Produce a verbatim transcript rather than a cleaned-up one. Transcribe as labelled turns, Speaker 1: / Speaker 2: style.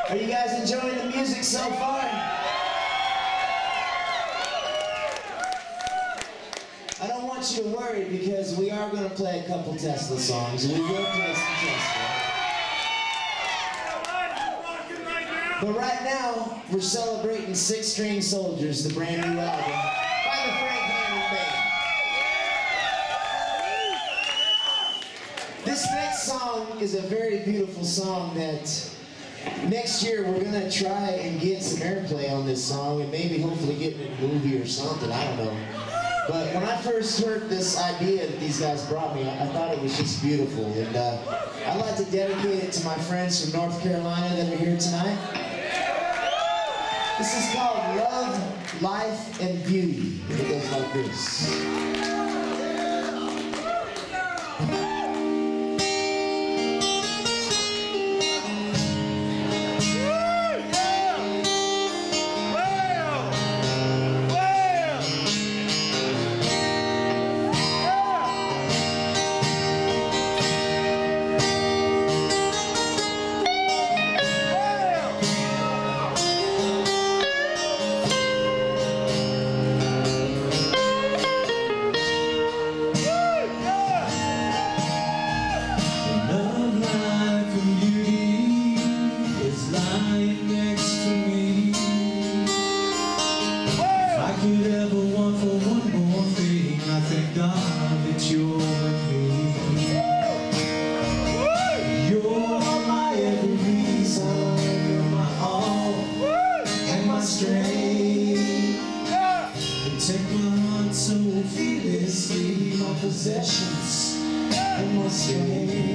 Speaker 1: Are you guys enjoying the music so far? I don't want you to worry because we are going to play a couple Tesla songs. We will play some Tesla. But right now, we're celebrating Six String Soldiers, the brand new album by the Frank Hammer Band. This next song is a very beautiful song that next year we're going to try and get some airplay on this song and maybe hopefully get in a movie or something, I don't know. But when I first heard this idea that these guys brought me, I, I thought it was just beautiful. And uh, I'd like to dedicate it to my friends from North Carolina that are here tonight. This is called Love, Life, and Beauty. And it goes like this. Possessions and my strength.